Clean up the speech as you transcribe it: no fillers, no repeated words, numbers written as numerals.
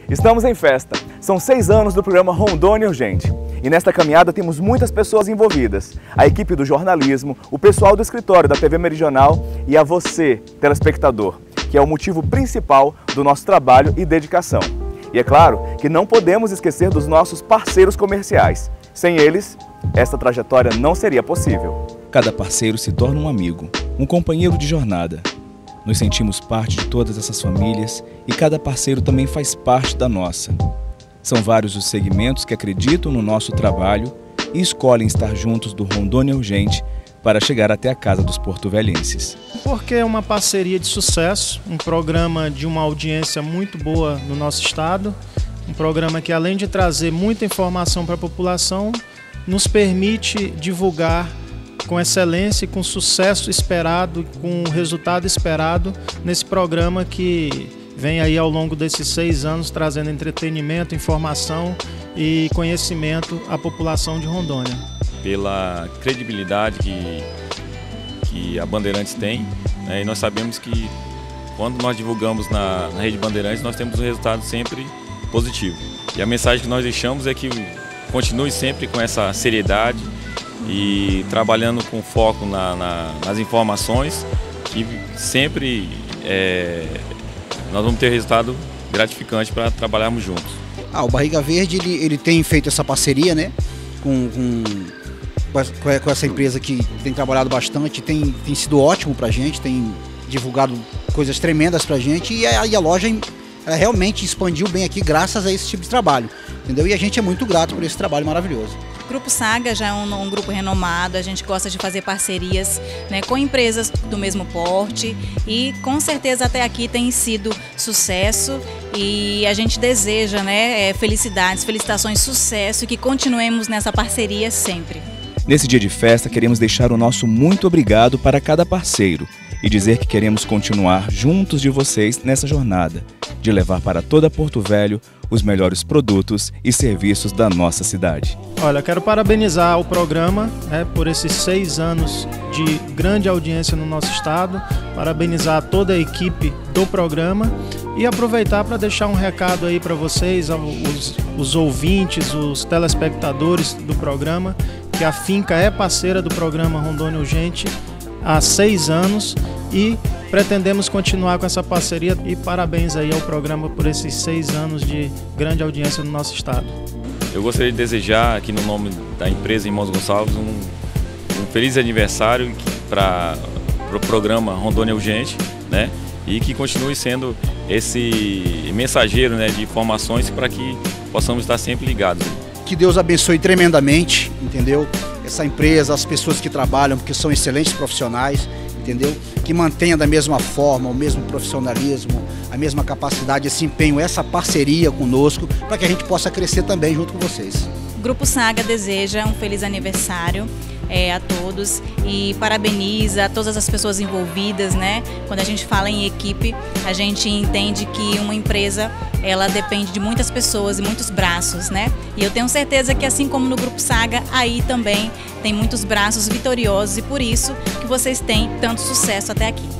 Estamos em festa. São 6 anos do programa Rondônia Urgente. E nesta caminhada temos muitas pessoas envolvidas. A equipe do jornalismo, o pessoal do escritório da TV Meridional e a você, telespectador, que é o motivo principal do nosso trabalho e dedicação. E é claro que não podemos esquecer dos nossos parceiros comerciais. Sem eles, esta trajetória não seria possível. Cada parceiro se torna um amigo, um companheiro de jornada. Nos sentimos parte de todas essas famílias e cada parceiro também faz parte da nossa. São vários os segmentos que acreditam no nosso trabalho e escolhem estar juntos do Rondônia Urgente para chegar até a casa dos porto-velhenses. Porque é uma parceria de sucesso, um programa de uma audiência muito boa no nosso estado, um programa que, além de trazer muita informação para a população, nos permite divulgar com excelência e com sucesso esperado, com o resultado esperado nesse programa que vem aí ao longo desses 6 anos trazendo entretenimento, informação e conhecimento à população de Rondônia. Pela credibilidade que a Bandeirantes tem, né, e nós sabemos que quando nós divulgamos na Rede Bandeirantes nós temos um resultado sempre positivo. E a mensagem que nós deixamos é que continue sempre com essa seriedade e trabalhando com foco nas informações, que sempre nós vamos ter resultado gratificante para trabalharmos juntos. O Barriga Verde ele tem feito essa parceria, né, com essa empresa que tem trabalhado bastante, tem sido ótimo para a gente, tem divulgado coisas tremendas para a gente e a loja ela realmente expandiu bem aqui graças a esse tipo de trabalho, entendeu? E a gente é muito grato por esse trabalho maravilhoso. O Grupo Saga já é um grupo renomado, a gente gosta de fazer parcerias, né, com empresas do mesmo porte e com certeza até aqui tem sido sucesso e a gente deseja, né, felicitações, sucesso e que continuemos nessa parceria sempre. Nesse dia de festa, queremos deixar o nosso muito obrigado para cada parceiro e dizer que queremos continuar juntos de vocês nessa jornada, de levar para toda Porto Velho os melhores produtos e serviços da nossa cidade. Olha, quero parabenizar o programa, por esses 6 anos de grande audiência no nosso estado, parabenizar toda a equipe do programa e aproveitar para deixar um recado aí para vocês, os ouvintes, os telespectadores do programa, que a Finca é parceira do programa Rondônia Urgente há 6 anos e pretendemos continuar com essa parceria e parabéns aí ao programa por esses 6 anos de grande audiência no nosso estado. Eu gostaria de desejar aqui no nome da empresa Irmãos Gonçalves um feliz aniversário para o programa Rondônia Urgente, né? E que continue sendo esse mensageiro, né, de informações para que possamos estar sempre ligados. Que Deus abençoe tremendamente, entendeu? Essa empresa, as pessoas que trabalham, porque são excelentes profissionais, entendeu? Que mantenha da mesma forma, o mesmo profissionalismo, a mesma capacidade, esse empenho, essa parceria conosco, para que a gente possa crescer também junto com vocês. O Grupo Saga deseja um feliz aniversário a todos e parabeniza todas as pessoas envolvidas, né? Quando a gente fala em equipe, a gente entende que uma empresa ela depende de muitas pessoas e muitos braços, né? E eu tenho certeza que assim como no Grupo Saga, aí também tem muitos braços vitoriosos e por isso que vocês têm tanto sucesso até aqui.